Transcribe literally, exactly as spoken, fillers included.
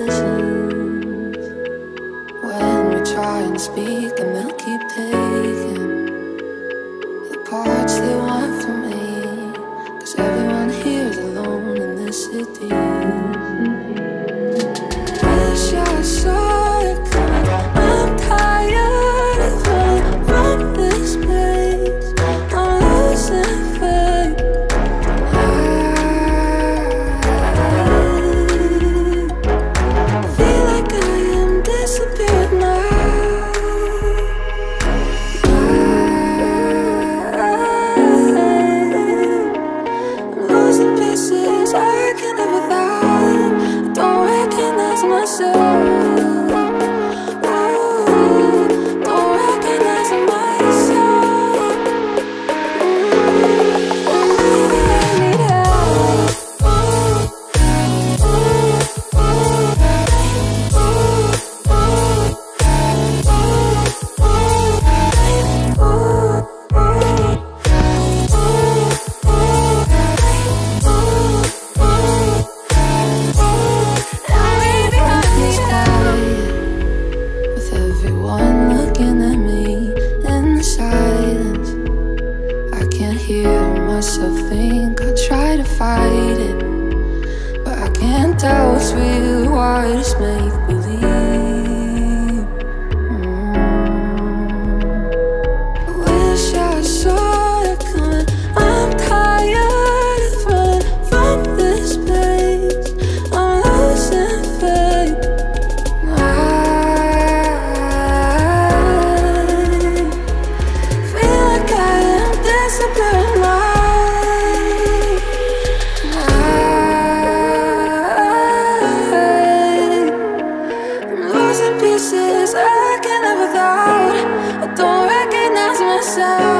listens. When we try and speak and they'll keep taking the parts they want from me, 'cause everyone here is alone in this city. Wish I saw it coming. I'm tired of running from this place. I'm losing faith. I feel like I am disappearing now. I'm losing pieces I can live without. I don't recognize myself. Pieces I can live without. I don't recognize myself.